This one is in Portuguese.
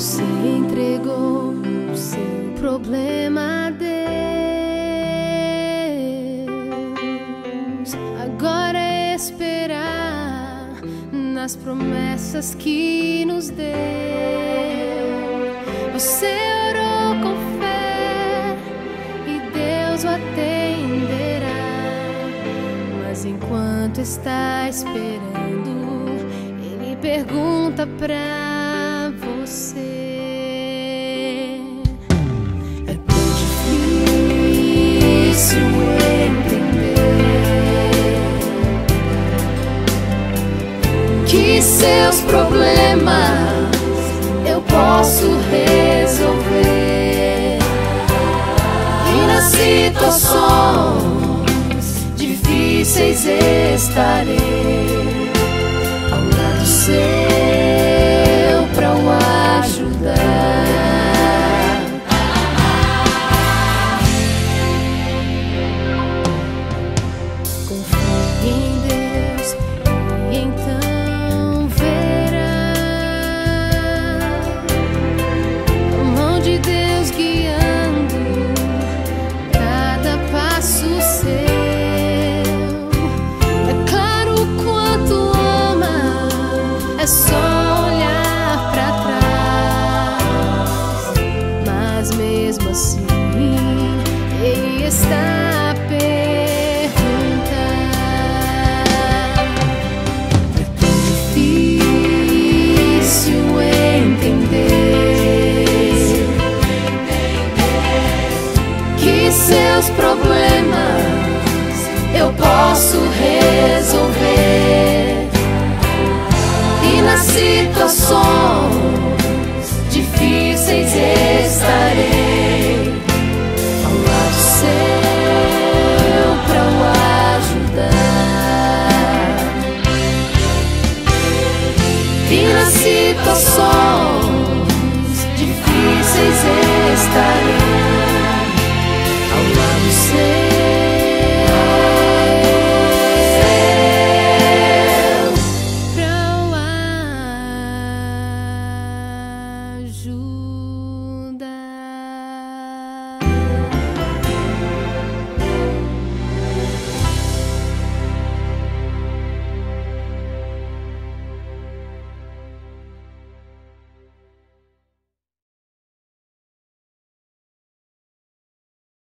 Você entregou o seu problema a Deus. Agora é esperar nas promessas que nos deu. Você orou com fé e Deus o atenderá. Mas enquanto está esperando, Ele pergunta pra você: é tão difícil entender que seus problemas eu posso resolver, e nas situações difíceis estarei.